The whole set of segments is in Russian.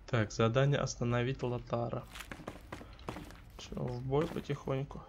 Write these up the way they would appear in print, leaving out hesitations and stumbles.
Так, задание остановить Лотара. Че, в бой потихоньку.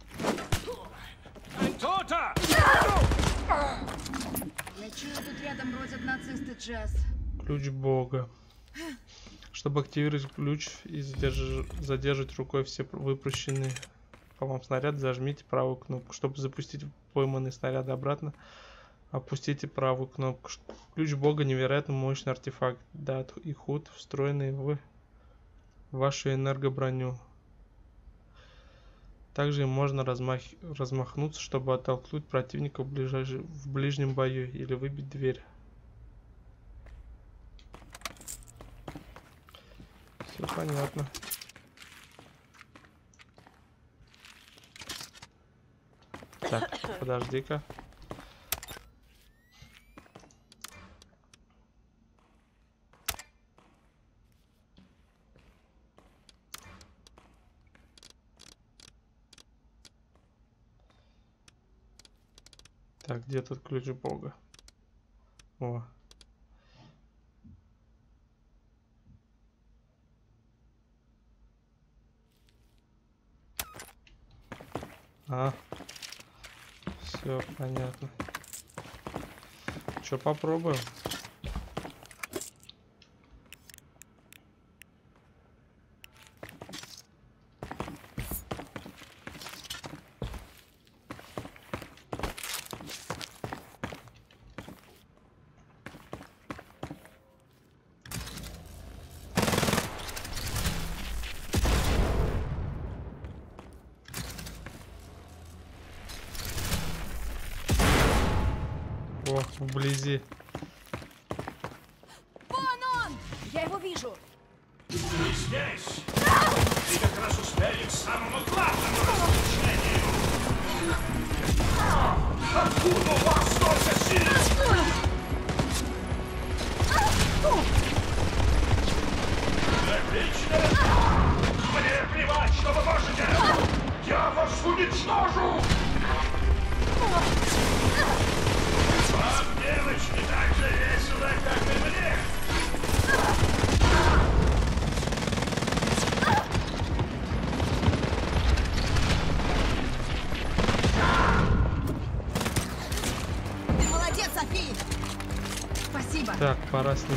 Я чую, тут рядом бродят нацисты, Джесс. Ключ Бога. Чтобы активировать ключ и задерживать рукой все выпущенные по вам снаряды, зажмите правую кнопку. Чтобы запустить пойманные снаряды обратно, опустите правую кнопку. Ключ Бога невероятно мощный артефакт. Дат и худ, встроенный в вашу энергоброню. Также им можно размахнуться, чтобы оттолкнуть противника в ближнем бою или выбить дверь. Все понятно. Так, подожди-ка. Так, где тут ключ Бога? О. Все понятно. Что, попробуем? О, вблизи. Вон он! Я его вижу! Ты здесь! Ты как раз успели к самому главному разрушению! Откуда у вас столько сил? Отлично! Мне плевать, что вы можете! Я вас уничтожу! Вам, девочки, так же весело, как и мне! Ты молодец, Софи! Спасибо! Так, пора с ним.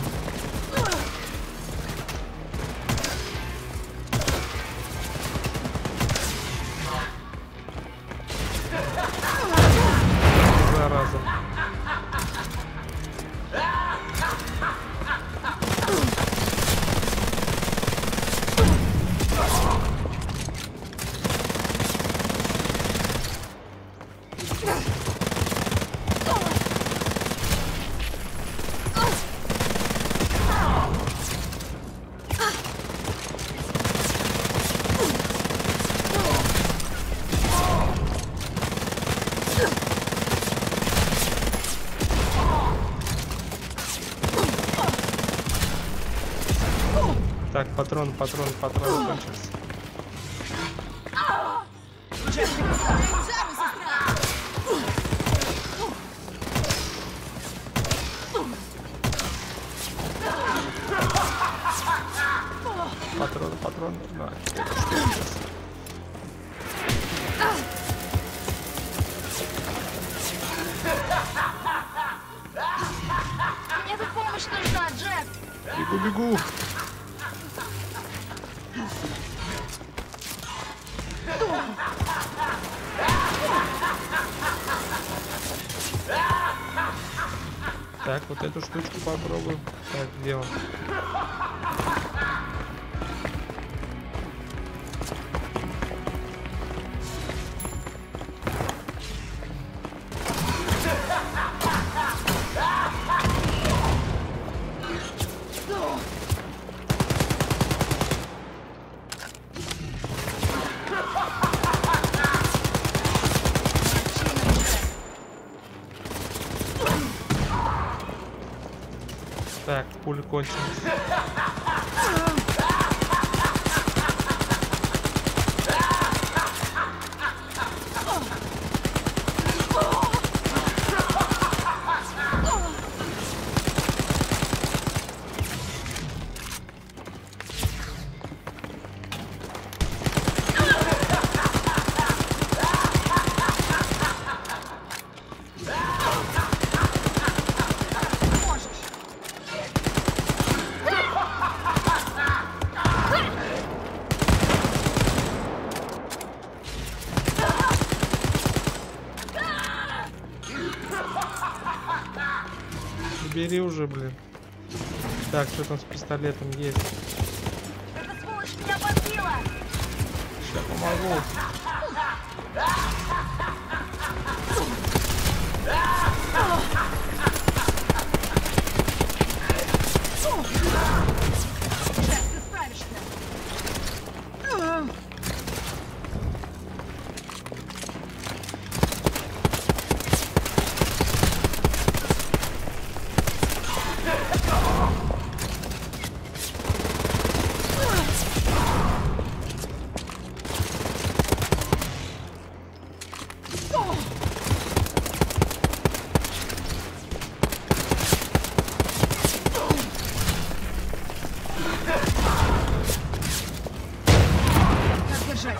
Зараза. Так, патрон кончился. Патрон, да. Мне тут помощь нужна, Джесс! Бегу. Так, вот эту штучку попробуем. Так, где он? Так, пуля кончилась. бери уже, блин. Так, что там с пистолетом есть? Эта сволочь меня подбила! Сейчас помогу. Сейчас ты справишься. Как держать?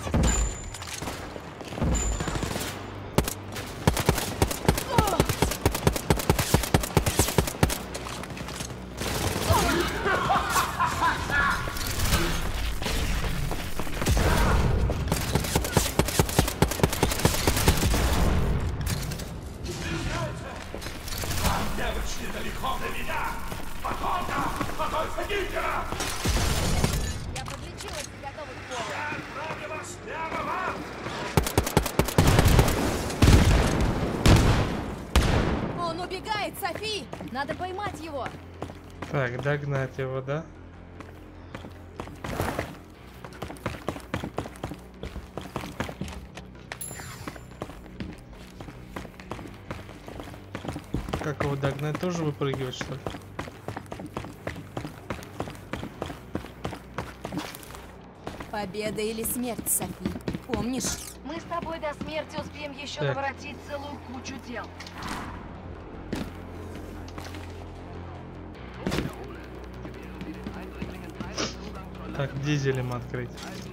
Девочки далеко до меня! Потока! Поток Гитлера! Я подлечилась и готова к полу. Я отправлю вас прямо в ад! Он убегает, Софи! Надо поймать его! Так, догнать его, да? Как его догнать? Тоже выпрыгивать, что ли? Победа или смерть, Софи. Помнишь? Мы с тобой до смерти успеем еще Так. наворотить целую кучу дел. Так, дизелем открыть.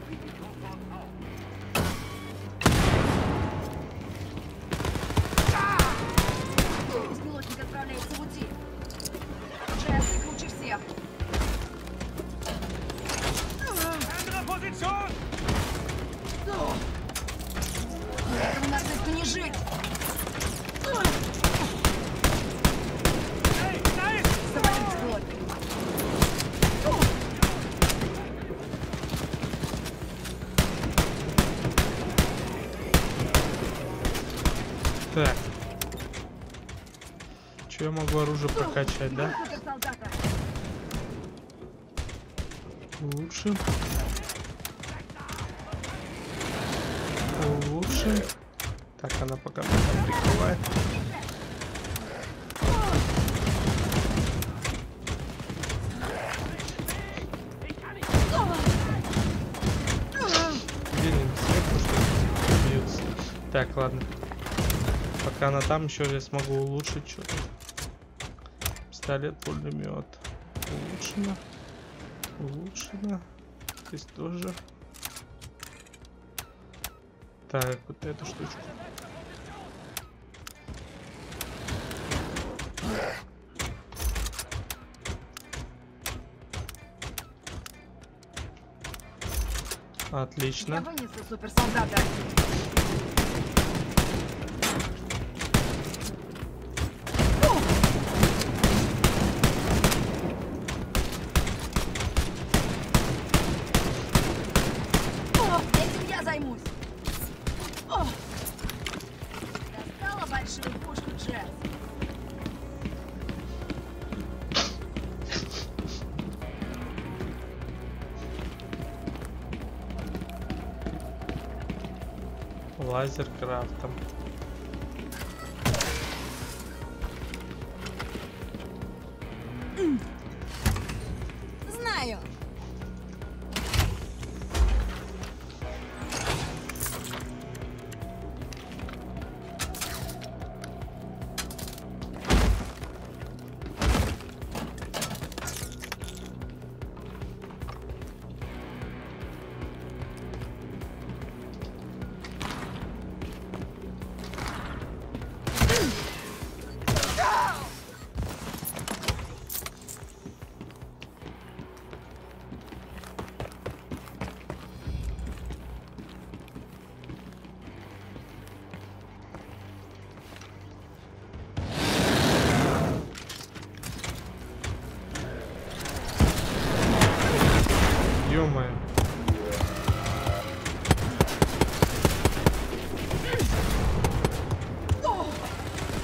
Беспилотник отправляется в УТИ. Джесс, ты круче всех. Andere Position! Этому нацисту не жить! Hey, nice! Завалить беспилотник. Так. Че я могу оружие прокачать, да? Суперсолдата. Улучшим. Улучшим. Так, она пока меня прикрывает. Блин, сверху что-то бьются. Так, ладно. Пока она там, еще я смогу улучшить что-то. Пистолет, пулемет. Улучшено. Улучшено. Здесь тоже. Так, вот эту штучку. Я Отлично. вынесу суперсолдата. Этим я займусь. Достала большую пушку, Джесс. Лазер крафтом. Знаю.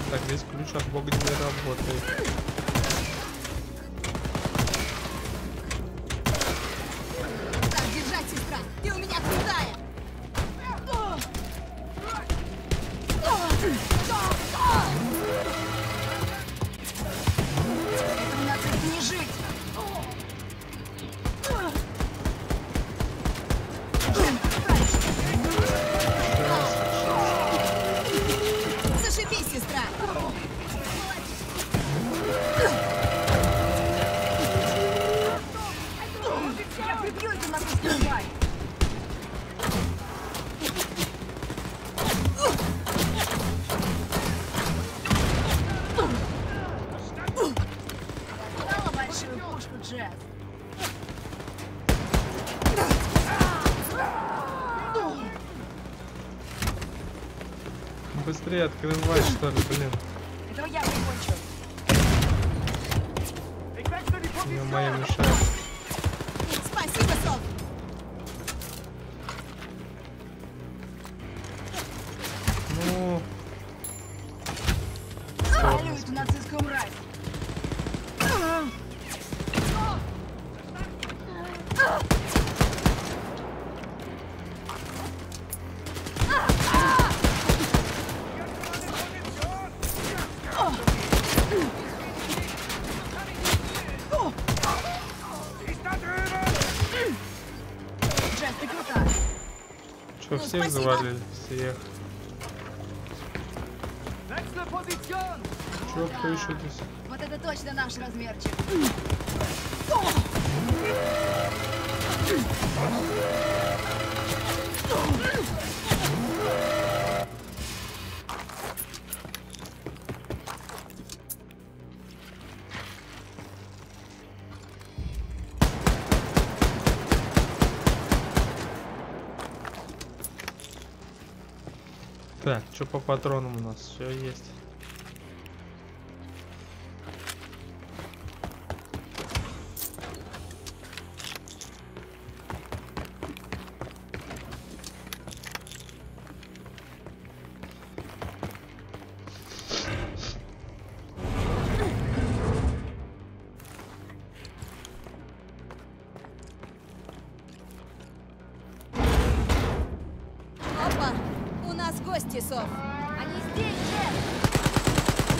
Так, весь ключ от бога не работает. Так держать, сестра! Ты у меня крутая! Этому нациску не жить! Зашибись, сестра! Я прибью эту нацистскую тварь! Дала большую пушку, Джесс! Быстрее открывай, что ли, блин. Этого я прикончу! Мне моя мешает. Спасибо, Сол! Ну, Спалю эту нацистскую мразь! Джесс, ты крутая! что, Ну, всех спасибо. завалили? Всех. Чё, кто еще здесь? Вот это точно наш размерчик! Так, что по патронам у нас? Все есть. Опа! У нас гости, Сол! Они здесь, Джесс!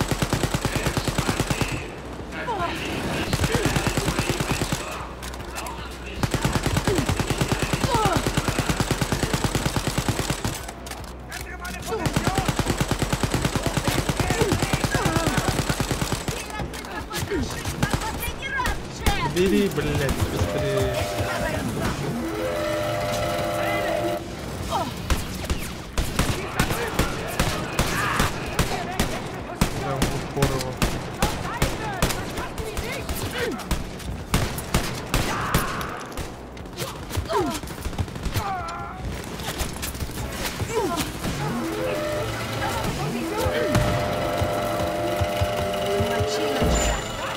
Последний раз, Джесс! Бери, блядь, быстрее. Прям в упор его. Мочина, Джесс!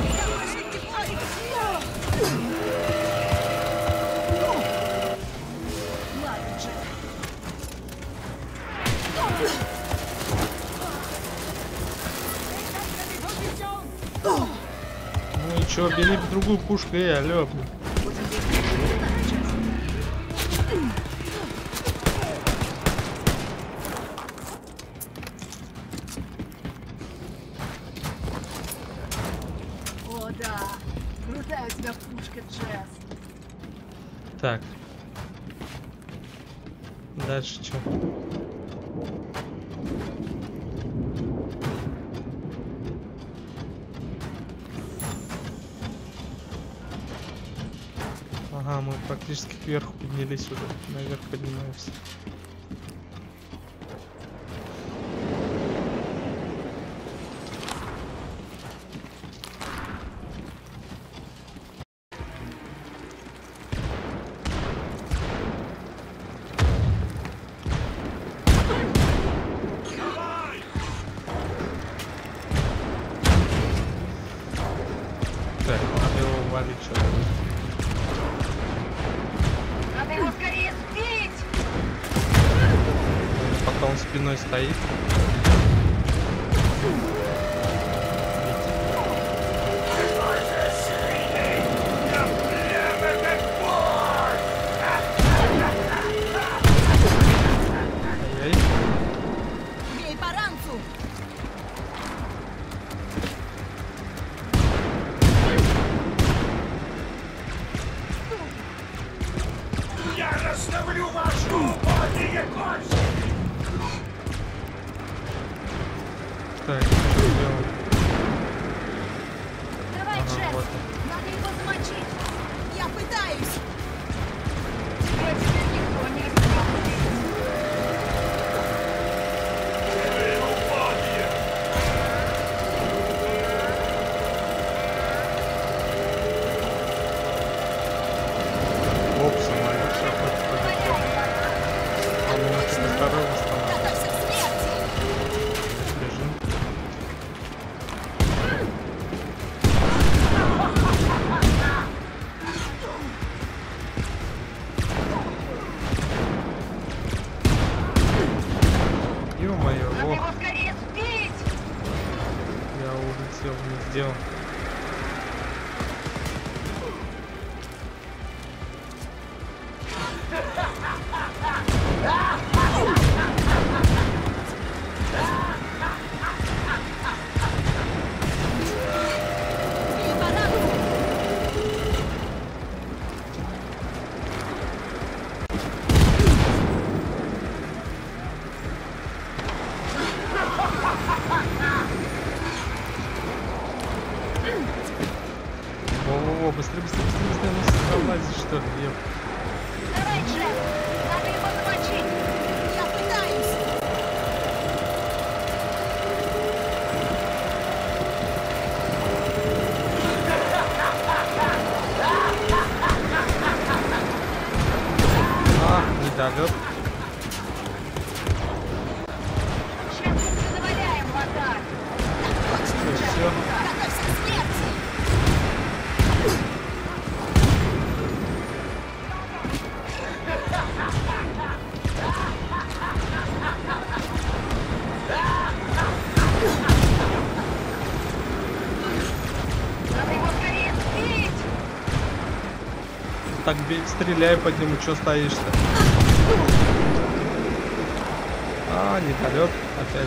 Ладно, Джесс. Ну и чё, бери другую пушку, алё. Будем действовать, Джесс. О, да. Крутая у тебя пушка, Джесс. Так. Дальше что? Ага, мы практически кверху поднялись уже. Наверх поднимаемся. Так, надо его валить что-то. Надо его скорее сбить! Пока он спиной стоит. Так, что делать? Давай, Ага, Джесс! вот. Надо его замочить! Я пытаюсь! Тебе теперь никто не исправит. Оп, самолет, все, хоть полетел. Он немножко второй восстанавливает. Готовься к смерти! Бежим. Ё-моё, Надо ох, его скорее сбить! я улетел, не сделал. Бей баранку! Во-во-во, быстрее, быстрее, быстрее, быстрее, ну залазить что ли, еп. Давай, Джесс! Надо его замочить! Я пытаюсь! А, недолет. Сейчас мы все заваляем в атаке! Все. Готовься к смерти! Надо его скорее сбить! Так, бей, стреляй под ним, что стоишь-то? А, недолет опять.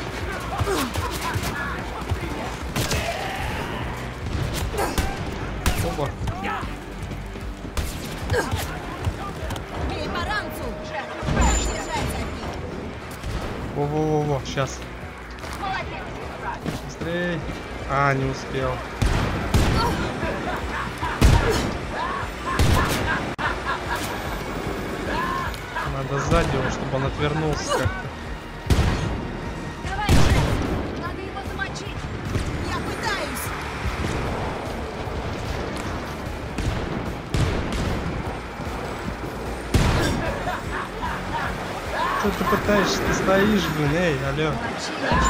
Оба. Бей баранцу! Джесс, ты Так справишься! держать за них! Во-во-во-во, сейчас. Молодец, сестра! Быстрей. А, не успел. Надо сзади его, чтобы он отвернулся как-то. Давай, Джесс! Надо его замочить! Я пытаюсь! Что ты пытаешься? Ты стоишь, блин, эй, алло. Мочи, Джесс!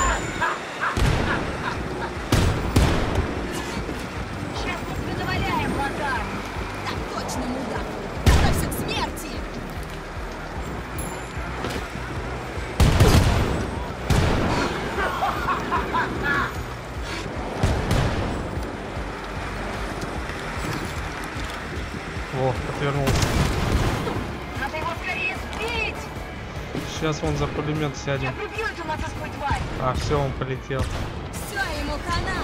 Сейчас мы все заваляем в атаке! Так точно, мудак! Готовься к смерти! Во, отвернулся. Надо его скорее сбить! Сейчас вон за пулемет Я сядем. прибью эту нацистскую тварь! А, все, он полетел. Все, ему хана!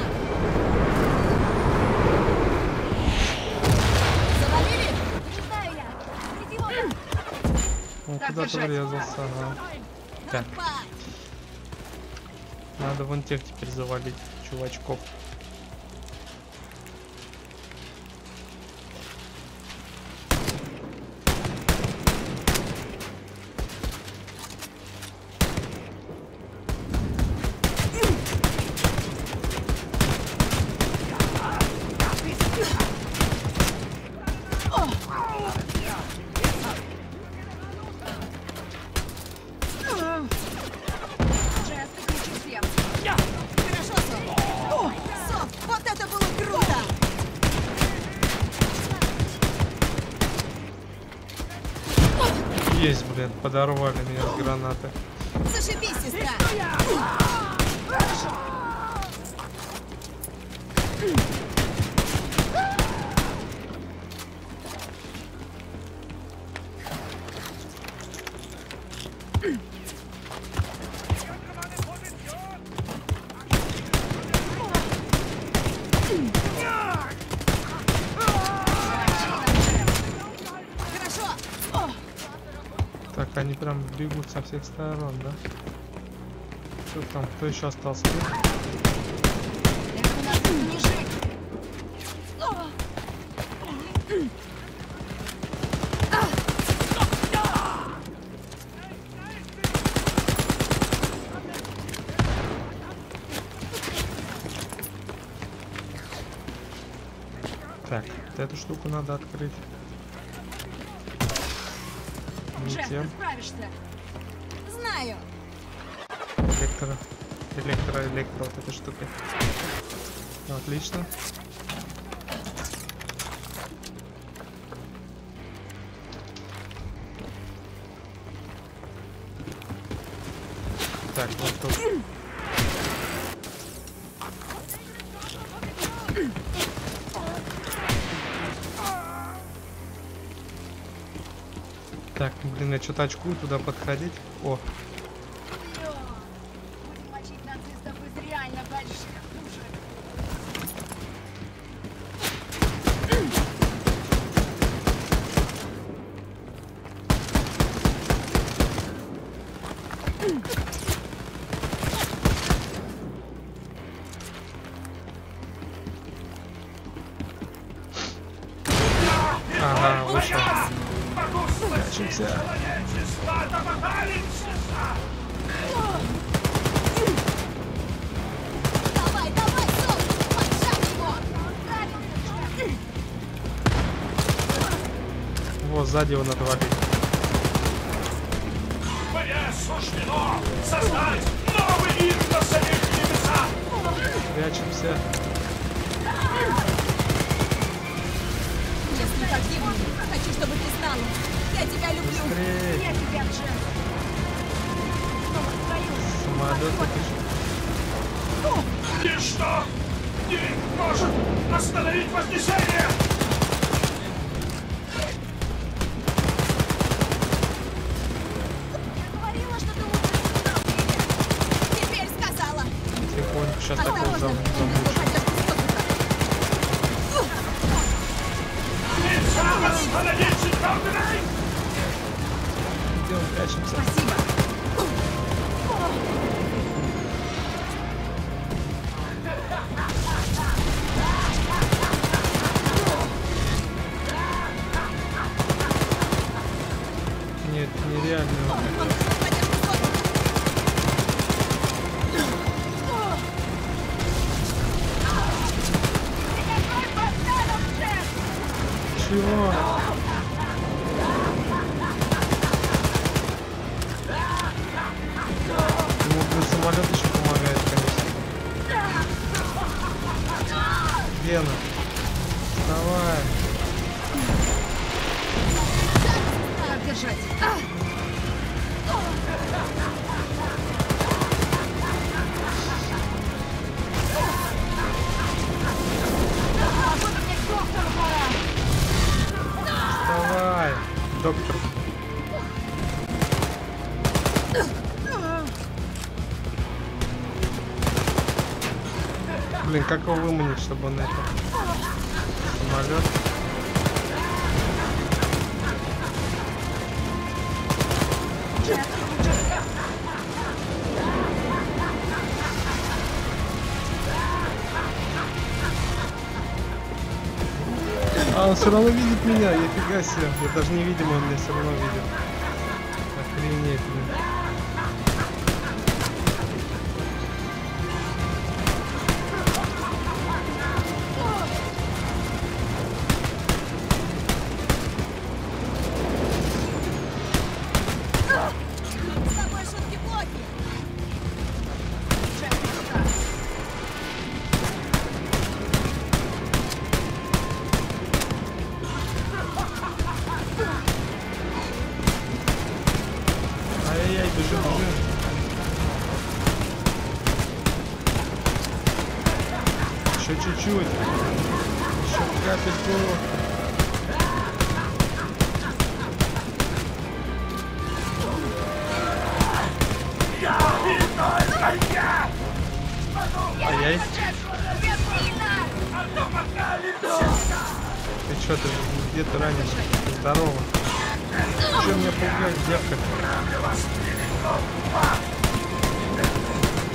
Завалили? Не знаю я! Иди вон! Он Так, куда-то держать. врезался. Ага. Так, Напасть! надо вон тех теперь завалить, чувачков. Джесс, ты круче всех! Хорошо, Соф! Соф, вот это было круто! Есть, блин, подорвали меня с гранаты. Зашибись, сестра! Хорошо! О, Так, они прям бегут со всех сторон, да? Что там? Кто еще остался? Это нас не жить. Так, вот эту штуку надо открыть. Не Джесс, тем. ты справишься. Знаю. Электро, вот этой штукой. Отлично. Так, вот тут. Так, блин, я что-то очкую туда подходить. О, Будем мочить нацистов из реально больших пушек. ага, вышел. Могу спасти Прячемся. человечество от апокалипсиса! Давай, давай, Сом! Поджарь его! Вот, сзади его надо валить. Мне суждено создать новый мир на самих небесах! Прячемся. Если погибну, хочу, чтобы ты знала. Я тебя люблю. Быстрее. Я тебя, Джесс. Снова в строю. Самолет это Ничто не может остановить вознесение! Я говорила, что ты лучше сюда приедешь. Теперь сказала. тихонько. Сейчас такой Осторожно, он замучу. упадет с воздуха. Нельзя остановить четвертый рейх! Идем, прячемся. Спасибо. Нет, нереально. Он упадет с воздуха. Какой бандеров, Джесс! Чего? Ему, блин, самолет еще помогает, конечно. Гена, вставай. Как держать? Мне к доктору пора. Вставай. Доктор. Блин, как его выманить, чтобы он это... Самолет. А, он все равно видит меня, нифига себе. Я даже невидимый, он меня все равно видит. Охренеть, блин. С тобой шутки плохи. Джесс, ты сюда. Ай-яй-яй, бежим, бежим. Еще чуть-чуть. Еще капельку. Ай-яй. Ты что, ты где ты ранишь? Здорово. Че меня пугаешь, девка?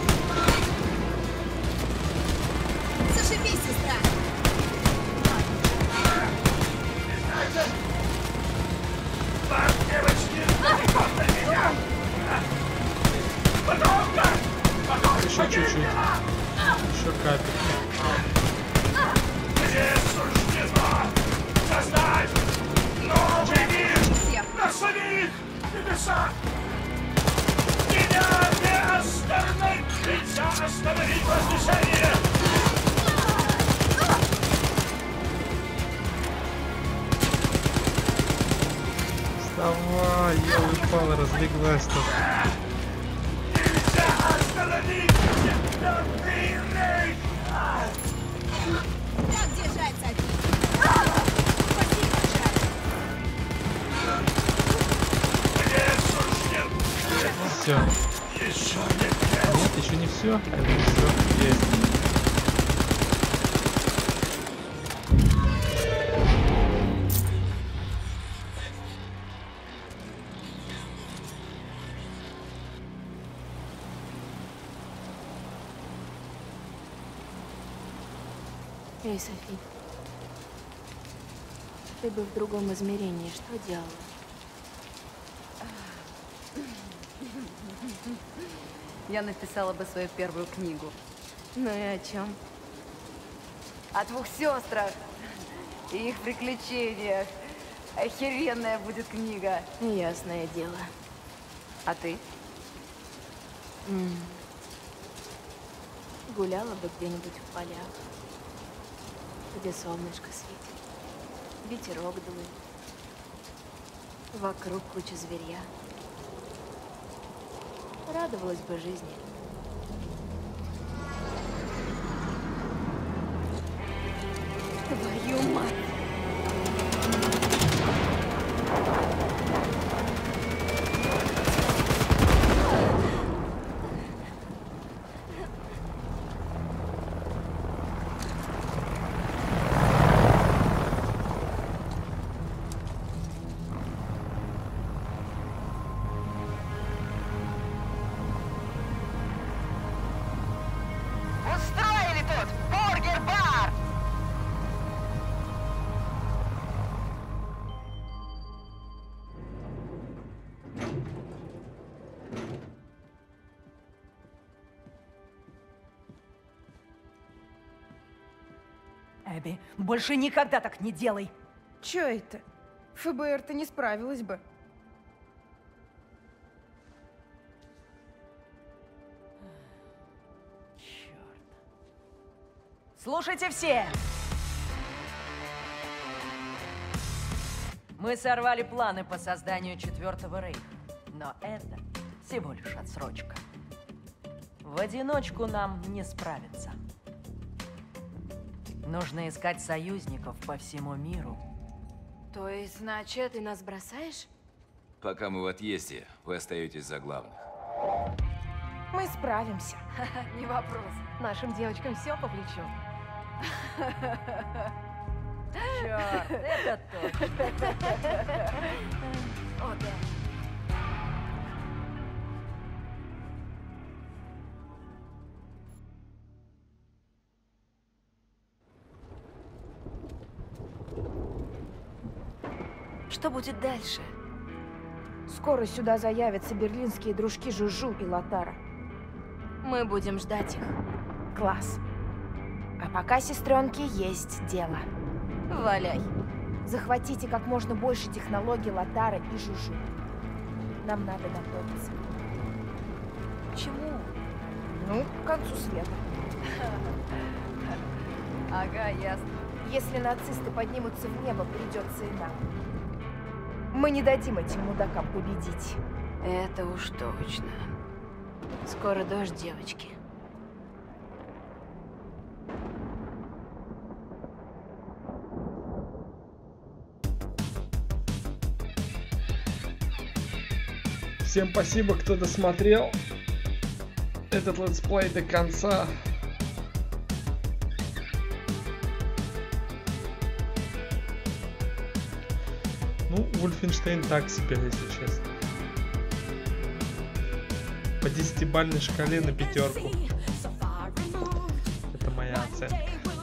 Зашибись, сестра! Вам, девочки, далеко до меня! Подолго! Еще чуть-чуть. Еще капельку. Мне суждено создать новый мир на своих небесах! Меня не остановить! Нельзя остановить возвышение! Вставай, я упал, разлеглась тут. Нельзя остановить четвертый рейх! Так держать, Софи! Мне суждено! Все. Еще не Нет, еще не все. Это все есть. Эй, Софи. Ты бы в другом измерении что делала? Я написала бы свою первую книгу. Ну и о чем? О двух сестрах и их приключениях. Охеренная будет книга. Ясное дело. А ты? Гуляла бы где-нибудь в полях, где солнышко светит, ветерок дует, вокруг куча зверья. Радовалась бы жизни. Твою мать! Устроили тут бургер-бар! Эбби, больше никогда так не делай! Чё это? ФБР-то не справилась бы. Черт. Слушайте все! Мы сорвали планы по созданию Четвертого Рейха, но это всего лишь отсрочка. В одиночку нам не справиться. Нужно искать союзников по всему миру. То есть, значит, ты нас бросаешь? Пока мы в отъезде, вы остаетесь за главных. Мы справимся. Не вопрос. Нашим девочкам все по плечу. Черт, это точно. О, да. Что будет дальше? Скоро сюда заявятся берлинские дружки Жужу и Лотара. Мы будем ждать их. Класс. А пока, сестренки, есть дело. Валяй. Захватите как можно больше технологий Лотара и Жужу. Нам надо готовиться. К чему? Ну, к концу света. Ага, ясно. Если нацисты поднимутся в небо, придется и нам. Мы не дадим этим мудакам победить. Это уж точно. Скоро дождь, девочки. Всем спасибо, кто досмотрел этот летсплей до конца. Ну, Wolfenstein так себе, если честно. По 10-бальной шкале на 5. Это моя моя оценка.